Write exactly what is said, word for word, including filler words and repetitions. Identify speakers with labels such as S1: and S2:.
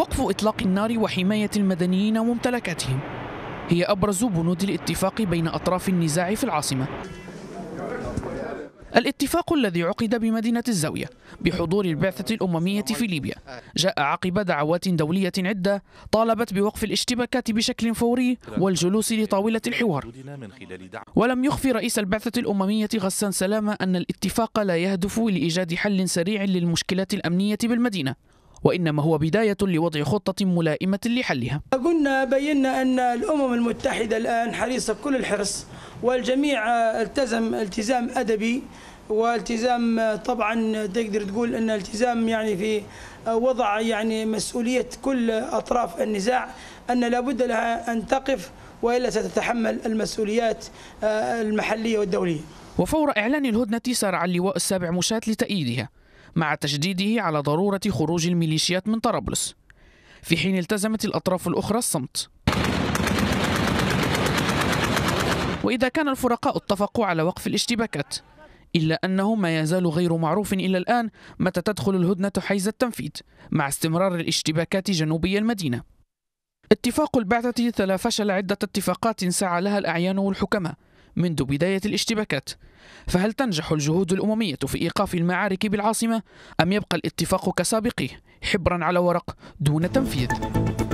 S1: وقف إطلاق النار وحماية المدنيين وممتلكاتهم هي أبرز بنود الاتفاق بين أطراف النزاع في العاصمة. الاتفاق الذي عقد بمدينة الزاوية بحضور البعثة الأممية في ليبيا جاء عقب دعوات دولية عدة طالبت بوقف الاشتباكات بشكل فوري والجلوس لطاولة الحوار. ولم يخفي رئيس البعثة الأممية غسان سلامة أن الاتفاق لا يهدف لإيجاد حل سريع للمشكلات الأمنية بالمدينة، وإنما هو بداية لوضع خطة ملائمة لحلها.
S2: قلنا بينا أن الأمم المتحدة الآن حريصة كل الحرص، والجميع التزم التزام أدبي والتزام طبعا تقدر تقول أن التزام يعني في وضع يعني مسؤولية كل أطراف النزاع، أن لابد لها أن تقف وإلا ستتحمل المسؤوليات المحلية والدولية.
S1: وفور إعلان الهدنة سارع اللواء السابع مشاة لتأييدها مع تشديده على ضرورة خروج الميليشيات من طرابلس، في حين التزمت الأطراف الأخرى الصمت. وإذا كان الفرقاء اتفقوا على وقف الاشتباكات، إلا أنه ما يزال غير معروف إلى الآن متى تدخل الهدنة حيز التنفيذ مع استمرار الاشتباكات جنوبي المدينة. اتفاق البعثة تلا فشل عدة اتفاقات سعى لها الأعيان والحكماء منذ بداية الاشتباكات، فهل تنجح الجهود الأممية في إيقاف المعارك بالعاصمة أم يبقى الاتفاق كسابقه حبرا على ورق دون تنفيذ؟